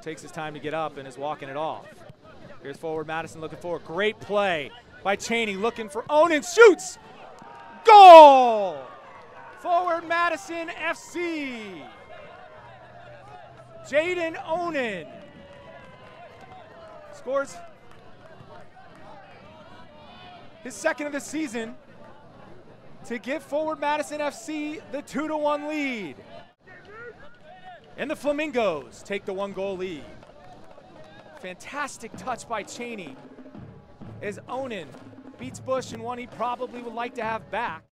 takes his time to get up and is walking it off. Here's forward Madison looking for a great play by Cheney, looking for Onen, shoots! Goal! Forward Madison FC. Jayden Onen scores his second of the season to give forward Madison FC the 2-1 lead. And the Flamingos take the 1-goal lead. Fantastic touch by Cheney as Onen beats Bush in one he probably would like to have back.